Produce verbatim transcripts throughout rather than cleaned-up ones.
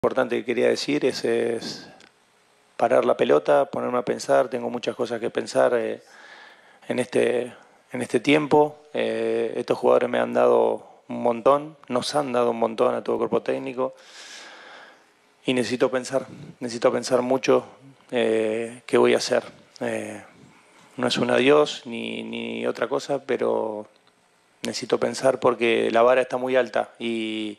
importante que quería decir es, es parar la pelota, ponerme a pensar. Tengo muchas cosas que pensar eh, en, este, en este tiempo. Eh, estos jugadores me han dado un montón, nos han dado un montón a todo el cuerpo técnico y necesito pensar, necesito pensar mucho eh, qué voy a hacer. Eh, no es un adiós ni, ni otra cosa, pero necesito pensar porque la vara está muy alta y...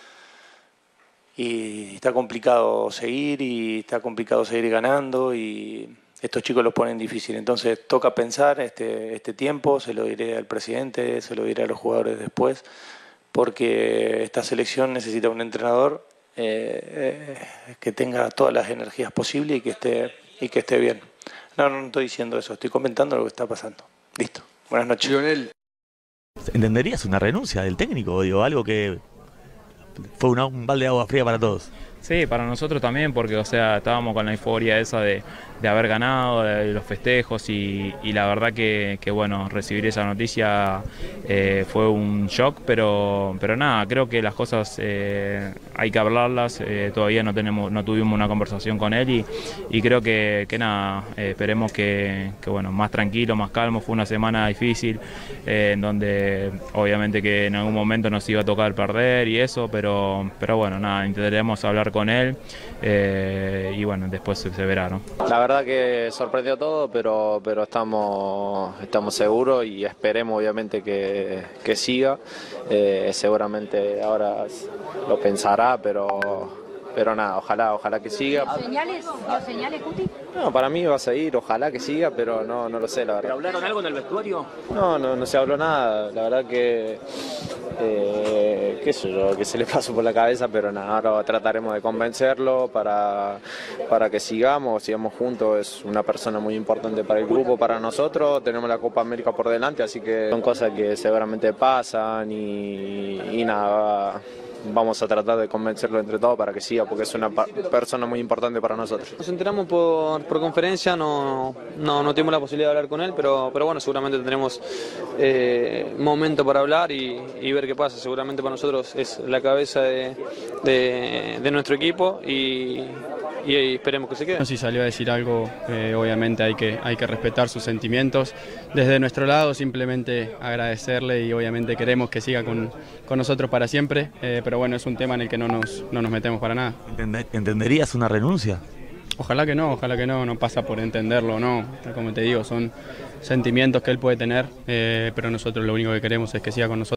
y está complicado seguir y está complicado seguir ganando y estos chicos los ponen difícil. Entonces toca pensar este, este tiempo, se lo diré al presidente, se lo diré a los jugadores después, porque esta selección necesita un entrenador eh, eh, que tenga todas las energías posibles y que esté, y que esté bien. No, no, no estoy diciendo eso, estoy comentando lo que está pasando. Listo, buenas noches. Lionel. ¿Entenderías una renuncia del técnico? Digo, algo que fue una, un balde de agua fría para todos. Sí, para nosotros también, porque o sea, estábamos con la euforia esa de, de haber ganado, de los festejos y, y la verdad que, que bueno, recibir esa noticia eh, fue un shock, pero, pero nada, creo que las cosas eh, hay que hablarlas, eh, todavía no tenemos, no tuvimos una conversación con él y, y creo que, que nada, eh, esperemos que, que bueno, más tranquilo, más calmo. Fue una semana difícil, eh, en donde obviamente que en algún momento nos iba a tocar perder y eso, pero, pero bueno, nada, intentaremos hablar con él eh, y bueno, después se, se verá, ¿no? La verdad que sorprendió todo, pero, pero estamos, estamos seguros y esperemos obviamente que, que siga. Eh, seguramente ahora lo pensará, pero... Pero nada, ojalá, ojalá que siga. ¿Señales? ¿Dio señales, Cuti? No, para mí va a seguir, ojalá que siga, pero no, no lo sé, la verdad. ¿Pero hablaron algo en el vestuario? No, no, no se habló nada, la verdad que, eh, qué sé yo, que se le pasó por la cabeza, pero nada, ahora trataremos de convencerlo para, para que sigamos, sigamos juntos. Es una persona muy importante para el grupo, para nosotros, tenemos la Copa América por delante, así que son cosas que seguramente pasan y, y nada, vamos a tratar de convencerlo entre todos para que siga, porque es una persona muy importante para nosotros. Nos enteramos por, por conferencia, no, no, no tuvimos la posibilidad de hablar con él, pero, pero bueno, seguramente tendremos eh, momento para hablar y, y ver qué pasa. Seguramente para nosotros es la cabeza de, de, de nuestro equipo y, y esperemos que se quede. Si salió a decir algo, eh, obviamente hay que, hay que respetar sus sentimientos. Desde nuestro lado simplemente agradecerle y obviamente queremos que siga con, con nosotros para siempre, eh, pero bueno, es un tema en el que no nos, no nos metemos para nada. ¿Entenderías una renuncia? Ojalá que no, ojalá que no, no pasa por entenderlo o no, como te digo, son sentimientos que él puede tener, eh, pero nosotros lo único que queremos es que siga con nosotros.